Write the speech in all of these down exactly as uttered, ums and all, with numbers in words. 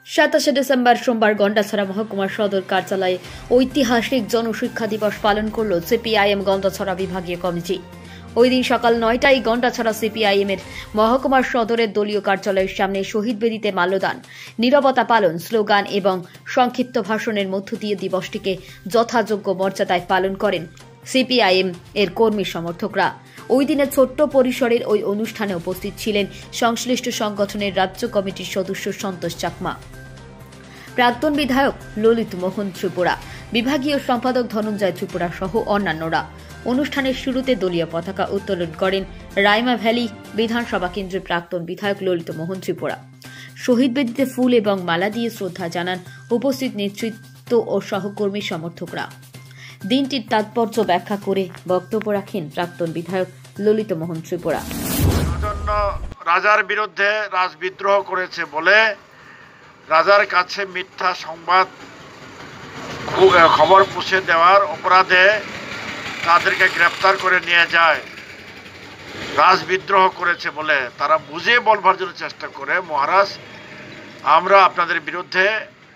সাতাশে ডিসেম্বর সোমবার গন্ডাছড়া মহকুমা সদর কার্যালয়ে ঐতিহাসিক জনশিক্ষা দিবস পালন করল সিপিআইএম গন্ডাছড়া বিভাগীয় কমিটি। ওই দিন সকাল নয়টায় গন্ডাছড়া সিপিআইএম এর মহকুমা সদরের দলীয় কার্যালয়ের সামনে শহীদ বেদিতে মাল্যদান, নীরবতা পালন, স্লোগান এবং সংক্ষিপ্ত ভাষণের মধ্য দিয়ে দিবসটিকে যথাযোগ্য মর্যাদায় পালন করেন সিপিআইএম এর কর্মী সমর্থকরা। ওই দিনে ছোট্ট পরিসরের ওই অনুষ্ঠানে উপস্থিত ছিলেন সংশ্লিষ্ট সংগঠনের রাজ্য কমিটির সদস্য সন্তোষ চাকমা, প্রাক্তন বিধায়ক ললিত মোহন ত্রিপুরা, বিভাগীয় সম্পাদক ধনঞ্জয় ত্রিপুরা সহ অন্যান্যরা। অনুষ্ঠানের শুরুতে দলীয় পতাকা উত্তোলন করেন রাইমা ভ্যালি বিধানসভা কেন্দ্রের প্রাক্তন বিধায়ক ললিত মোহন ত্রিপুরা। শহীদ বেদিতে ফুল এবং মালা দিয়ে শ্রদ্ধা জানান উপস্থিত নেতৃত্ব ও সহকর্মী সমর্থকরা। দিনটির তাৎপর্য ব্যাখ্যা করে বক্তব্য রাখেন প্রাক্তন বিধায়ক ললিত মোহন ত্রিপুরা। রাজার বিরুদ্ধে রাজবিদ্রোহ করেছে বলে রাজার কাছে মিথ্যা সংবাদ খবর পৌঁছে দেওয়ার অপরাধে তাদেরকে গ্রেপ্তার করে নিয়ে যায়। রাজবিদ্রোহ করেছে বলে তারা বুঝে বলবার জন্য চেষ্টা করে, মহারাজ আমরা আপনাদের বিরুদ্ধে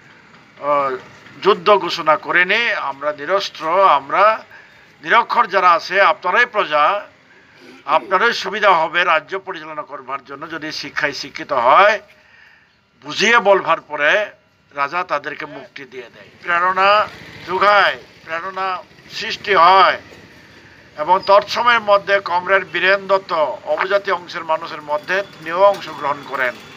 যুদ্ধ ঘোষণা করিনি, আমরা নিরস্ত্র, আমরা নিরক্ষর যারা আছে, আপনারাই প্রজা, আপনারই সুবিধা হবে রাজ্য পরিচালনা করবার জন্য যদি শিক্ষায় শিক্ষিত হয়, বুঝিয়ে বলবার পরে রাজা তাদেরকে মুক্তি দিয়ে দেয়, প্রেরণা যোগায়, প্রেরণা সৃষ্টি হয়। এবং তৎসময়ের মধ্যে কমরেড বীরেন দত্ত অবজাতি অংশের মানুষের মধ্যে তিনিও অংশগ্রহণ করেন।